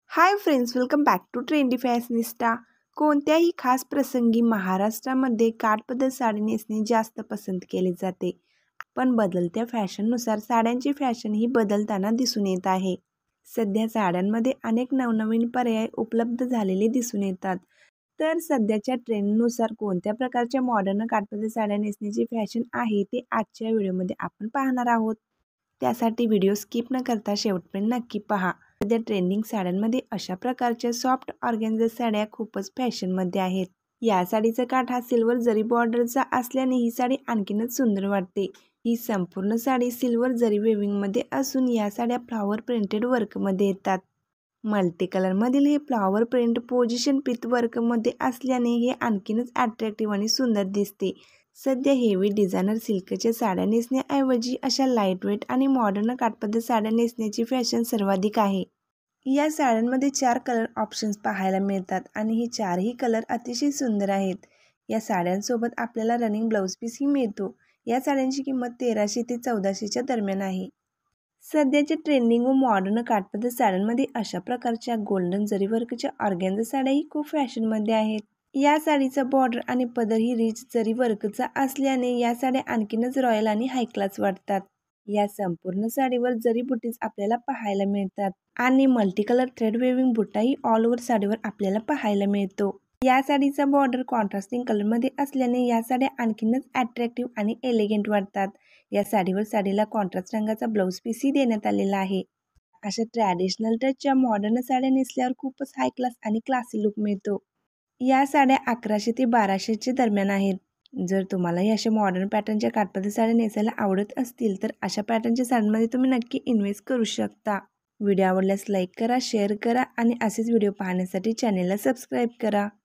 High friends, welcome back to trendy fashionista. कोणत्याही खास प्रसंगी महाराष्ट्रामध्ये काठपदर साडी नेसणे जास्त पसंत केले जाते. पण बदलत्या फॅशननुसार साड्यांची फॅशनही बदलताना दिसून येत आहे. सध्या साड्यांमध्ये अनेक नवनवीन पर्याय उपलब्ध झालेले दिसून येतात. तर सध्याच्या ट्रेंडनुसार कोणत्या प्रकारच्या मॉडर्न काठपदर साड्या नेसण्याची फॅशन आहे ते आजच्या व्हिडिओमध्ये आपण पाहणार आहोत. त्यासाठी व्हिडिओ स्किप न करता शेवटपर्यंत नक्की पहा. सध्या ट्रेंडिंग साड्यांमध्ये अशा प्रकारच्या सॉफ्ट ऑर्गेन्झा साड्या खूपच फॅशनमध्ये आहेत. या साडीचा काठ हा सिल्वर जरी बॉर्डरचा असल्याने ही साडी आणखीनच सुंदर वाटते. ही संपूर्ण साडी सिल्वर जरी वेविंगमध्ये असून या साड्या फ्लॉवर प्रिंटेड वर्कमध्ये येतात. मल्टी कलरमधील हे फ्लॉवर प्रिंट पोझिशन पीत वर्कमध्ये असल्याने हे आणखीनच अट्रॅक्टिव्ह आणि सुंदर दिसते. सध्या हेवी डिझायनर सिल्कच्या साड्या नेसण्याऐवजी अशा लाईटवेट आणि मॉडर्न काठपदर साड्या नेसण्याची फॅशन सर्वाधिक आहे. या साड्यांमध्ये 4 कलर ऑप्शन्स पाहायला मिळतात आणि ही चारही कलर अतिशय सुंदर आहेत. या साड्यांसोबत आपल्याला रनिंग ब्लाऊज पीसही मिळतो. या साड्यांची किंमत 1300 ते 1400च्या दरम्यान आहे. सध्याच्या ट्रेंडिंग व मॉडर्न काठपदर साड्यांमध्ये अशा प्रकारच्या गोल्डन जरी वर्कच्या ऑर्गेन्झा साड्याही खूप फॅशनमध्ये आहेत. या साडीचा बॉर्डर आणि पदर ही रिच जरी वर्कचा असल्याने या साड्या आणखीनच रॉयल आणि हाय क्लास वाटतात. या संपूर्ण साडीवर जरी बुटीज आपल्याला पाहायला मिळतात आणि मल्टी कलर थ्रेड वेविंग बुट्टाही ऑल ओव्हर साडीवर आपल्याला पाहायला मिळतो. या साडीचा बॉर्डर कॉन्ट्रास्टिंग कलरमध्ये असल्याने या साड्या आणखीनच अट्रॅक्टिव्ह आणि एलिगंट वाटतात. या साडीवर साडीला कॉन्ट्रास्ट रंगाचा ब्लाऊज पीसही देण्यात आलेला आहे. अशा ट्रॅडिशनल टचच्या मॉडर्न साड्या नेसल्यावर खूपच हाय क्लास आणि क्लासी लुक मिळतो. या साड्या 1100 ते 1200च्या दरम्यान आहेत. जर तुम्हालाही अशा मॉडर्न पॅटर्नच्या काठपदर साड्या नेसायला आवडत असतील तर अशा पॅटर्नच्या साड्यांमध्ये तुम्ही नक्की इन्व्हेस्ट करू शकता. व्हिडिओ आवडल्यास लाईक करा, शेअर करा आणि असेच व्हिडिओ पाहण्यासाठी चॅनेलला सबस्क्राईब करा.